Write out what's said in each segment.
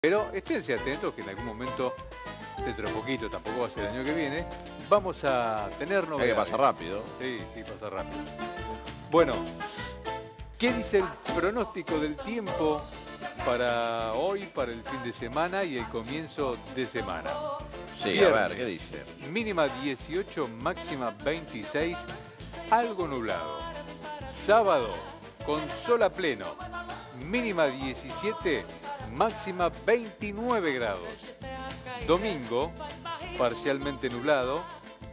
Pero esténse atentos que en algún momento, dentro de poquito, tampoco va a ser el año que viene, vamos a tener novedades. Es que pasa rápido. Sí, pasa rápido. Bueno, ¿qué dice el pronóstico del tiempo para hoy, para el fin de semana y el comienzo de semana? Sí, Viernes, a ver, ¿qué dice? Mínima 18, máxima 26, algo nublado. Sábado, con sol a pleno, mínima 17, máxima 29 grados. Domingo, parcialmente nublado,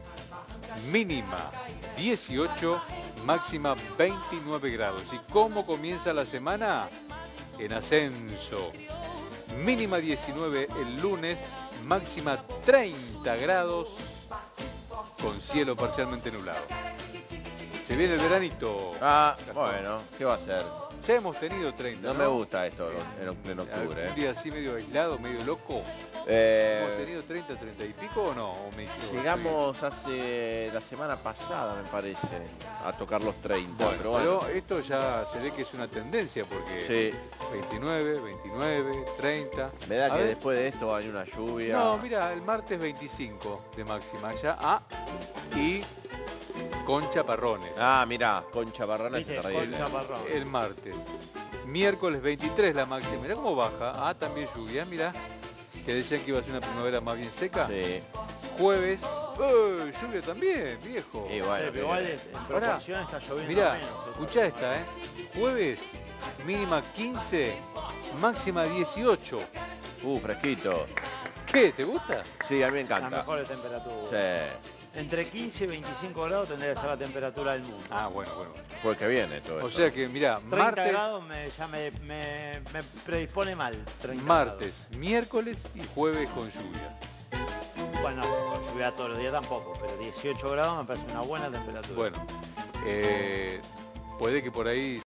mínima 18, máxima 29 grados. ¿Y cómo comienza la semana? En ascenso. Mínima 19 el lunes, máxima 30 grados, con cielo parcialmente nublado. Se viene el veranito. Ah, Gastón. bueno, ¿qué va a ser? Ya hemos tenido 30, No me gusta esto en octubre. Un día así medio aislado, medio loco. Eh, ¿Hemos tenido 30, 30 y pico o no? ¿O me equivoco? Llegamos hace la semana pasada, me parece, a tocar los 30. Bueno, pero bueno, pero esto ya se ve que es una tendencia porque sí, 29, 29, 30. me da A que ver. después de esto hay una lluvia. No, mira, el martes 25 de máxima ya. Ah, y con chaparrones. Ah, mirá, con chaparrones es terrible. El martes. Miércoles 23 la máxima. Mirá cómo baja. Ah, también lluvia, mirá. Que decían que iba a ser una primavera más bien seca. Sí, Jueves. Lluvia también, viejo. y bueno, Pero igual en proporción está lloviendo Mirá, menos. escuchá esta, Jueves, mínima 15, máxima 18. fresquito. ¿Qué? ¿Te gusta? Sí, a mí me La encanta. mejor temperatura. Sí, Entre 15 y 25 grados tendría que ser la temperatura del mundo. Ah, bueno. fue el que viene todo O esto. sea que, mirá, 30 martes, grados ya me predispone mal. 30 martes, miércoles y jueves con lluvia. grados. Bueno, con lluvia todos los días tampoco, pero 18 grados me parece una buena temperatura. Bueno, puede que por ahí